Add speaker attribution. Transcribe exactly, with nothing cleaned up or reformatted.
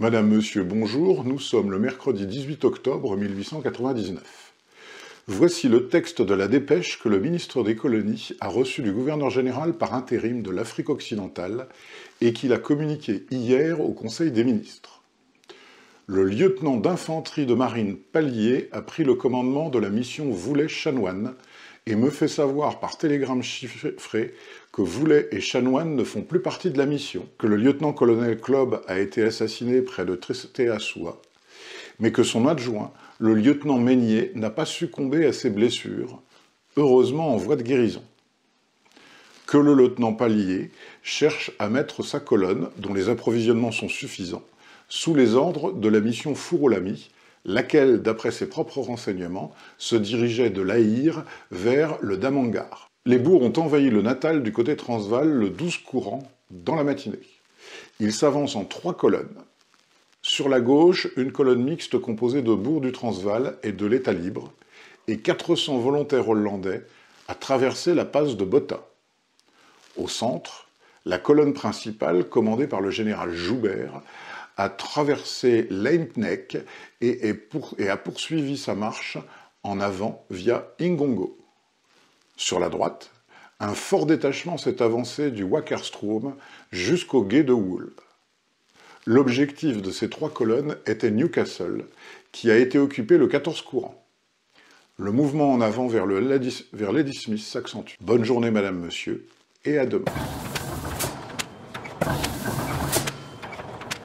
Speaker 1: Madame, Monsieur, bonjour, nous sommes le mercredi dix-huit octobre mille huit cent quatre-vingt-dix-neuf. Voici le texte de la dépêche que le ministre des Colonies a reçu du gouverneur général par intérim de l'Afrique occidentale et qu'il a communiqué hier au Conseil des ministres. Le lieutenant d'infanterie de marine Pallier a pris le commandement de la mission Voulet-Chanoine et me fait savoir par télégramme chiffré que Voulet et Chanoine ne font plus partie de la mission, que le lieutenant-colonel Klob a été assassiné près de Tresté-à-Soie, mais que son adjoint, le lieutenant Meignier, n'a pas succombé à ses blessures, heureusement en voie de guérison. Que le lieutenant Pallier cherche à mettre sa colonne, dont les approvisionnements sont suffisants, sous les ordres de la mission Fourolami, laquelle, d'après ses propres renseignements, se dirigeait de l'Aïr vers le Damangar. Les bourgs ont envahi le Natal du côté Transvaal le douze courant, dans la matinée. Ils s'avancent en trois colonnes. Sur la gauche, une colonne mixte composée de bourgs du Transvaal et de l'État libre, et quatre cents volontaires hollandais a traversé la passe de Botha. Au centre, la colonne principale, commandée par le général Joubert, a traversé l'Eintnek et, pour, et a poursuivi sa marche en avant via Ingongo. Sur la droite, un fort détachement s'est avancé du Wakkerstroom jusqu'au gué de Wool. L'objectif de ces trois colonnes était Newcastle, qui a été occupé le quatorze courant. Le mouvement en avant vers, le Lady, vers Ladysmith s'accentue. Bonne journée, Madame, Monsieur, et à demain.